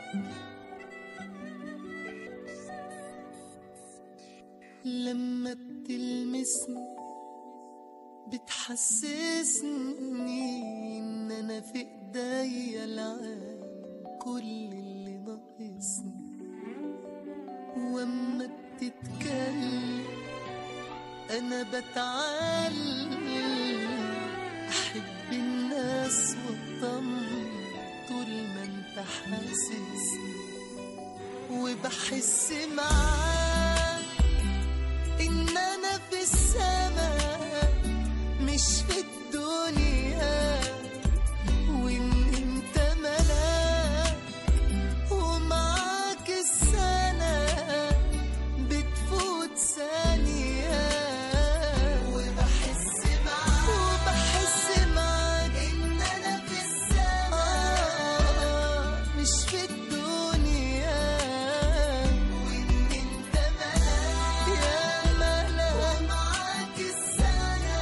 لما بتلمسني بتحسسني ان انا في ايديا العالم كل اللي ناقصني. واما بتتكلم انا بتعلم احب الناس واطمن طول ما انت حاسسني. وبحس معاك ان انا في السماء مش في الدنيا، وان انت ملاك ومعاك السنة بتفوت ثانية. وبحس معاك ان انا في السماء مش في الدنيا، وان انت ملاك يا ملاك ومعاك السنة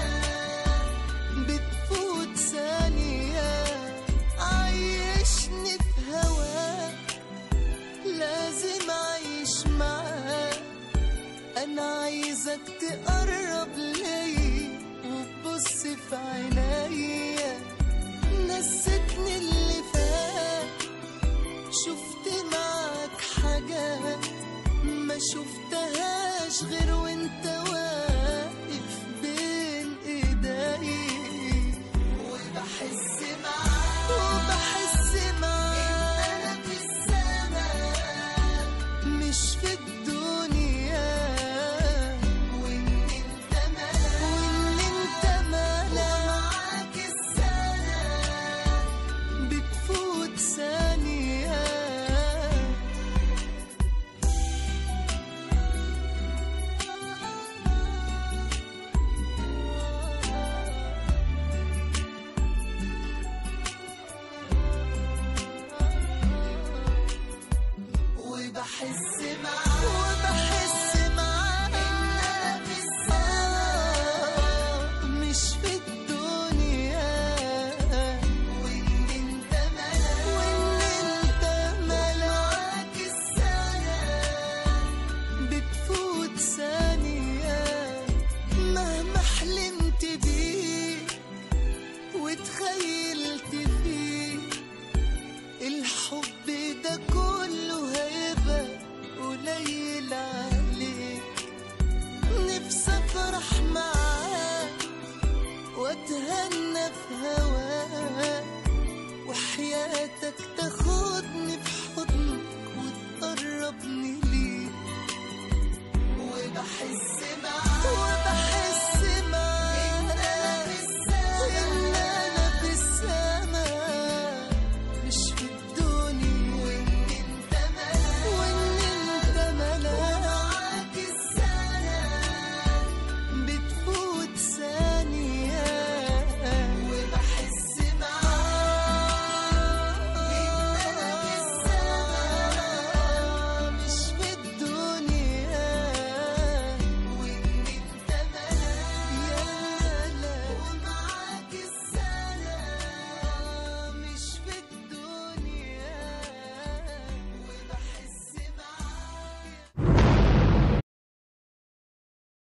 بتفوت ثانية. عايشني في هواك لازم اعيش معاك. انا عايزك تقرب ليا وتبص في عينيا. نسيتني اللي فات، شفت معاك حاجات ما شفتهاش غير وانت واقف